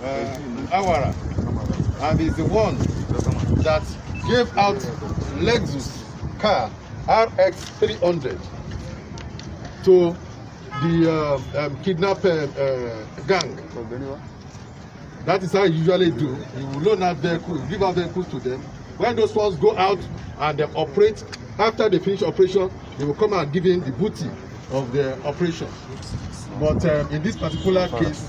Awara, and is the one that gave out Lexus car RX 300 to the kidnap gang. That is how you usually do. You will loan out vehicles, give out vehicles to them. When those ones go out and they operate, after they finish operation, they will come and give in the booty of the operation. But in this particular case,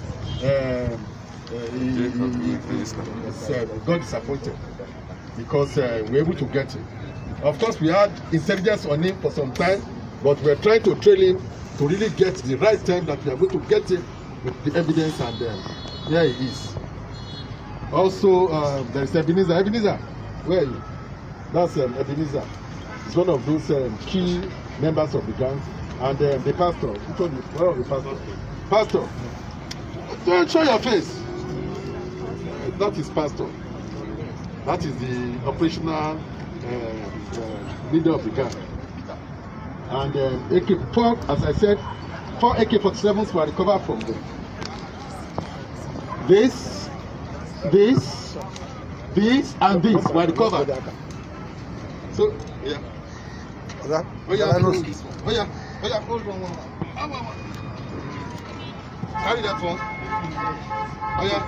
he got disappointed because we were able to get him. Of course, we had intelligence on him for some time, but we are trying to trail him to really get the right time that we are going to get him with the evidence, and here he is. Also, there is Ebenezer. Ebenezer, where are you? That's Ebenezer. He's one of those key members of the gang. And the pastor. Which one is? Where is the pastor? Pastor, don't show your face. That is pastor. That is the operational leader of the gang. And AK-4, as I said, 4 AK-47s were recovered from them. This, and this were recovered. So, yeah. Oh yeah, hold on. Carry that one. Oh yeah.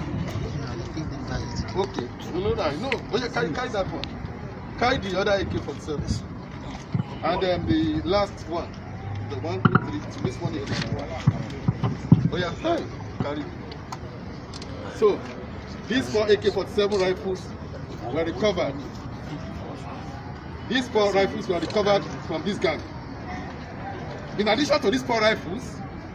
Okay. No. Oh yeah, carry that one. Carry the other AK-47. And the last one. The 1, 2, 3. This one is. Oh yeah, carry. So, these 4 AK-47 rifles were recovered. These 4 rifles were recovered from this gang. In addition to these 4 rifles,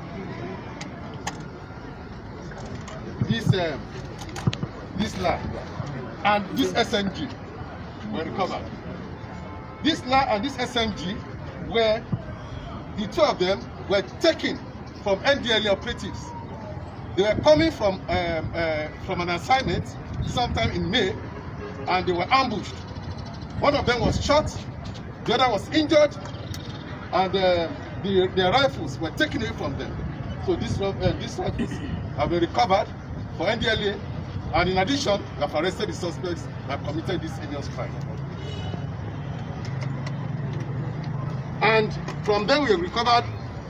this LA and this SMG were recovered. This LA and this SMG were, the 2 of them were taken from NDLE operatives. They were coming from an assignment sometime in May, and they were ambushed. One of them was shot, the other was injured, and their rifles were taken away from them. So these rifles have been recovered for NDLA, and in addition, we have arrested the suspects that committed this heinous crime. And from them we have recovered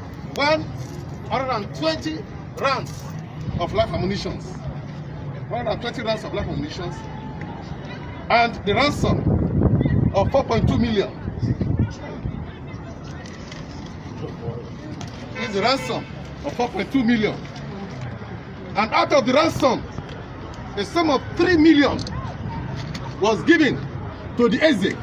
120 rounds of live ammunition. 120 rounds of live ammunition, and the ransom of 4.2 million. Is the ransom of 4.2 million. And out of the ransom, a sum of 3 million was given to the Eze.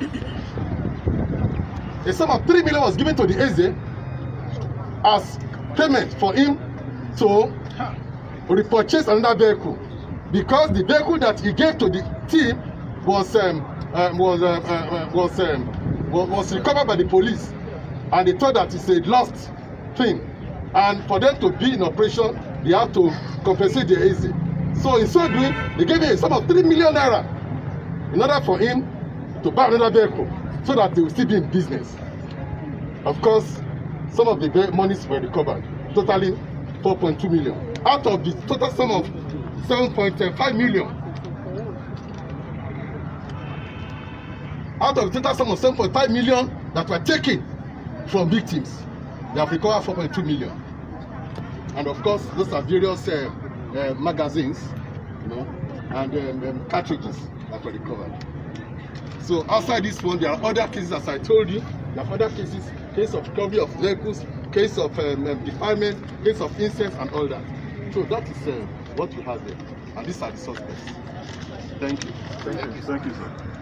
A sum of 3 million was given to the Eze as payment for him to repurchase another vehicle, because the vehicle that he gave to the team was recovered by the police, and they thought that it's a lost thing, and for them to be in operation, they have to compensate the Eze. So in so doing, they gave him a sum of 3 million naira in order for him to buy another vehicle, so that they will still be in business. Of course, some of the monies were recovered, totaling 4.2 million out of the total sum of 7.5 million. Out of the total sum of 7.5 million that were taken from victims, they have recovered 4.2 million. And of course, those are various magazines, and cartridges that were recovered. So outside this one, there are other cases, as I told you. There are other cases, case of recovery of vehicles, case of defilement, case of incest, and all that. So that is what we have there. And these are the suspects. Thank you. Thank you, sir.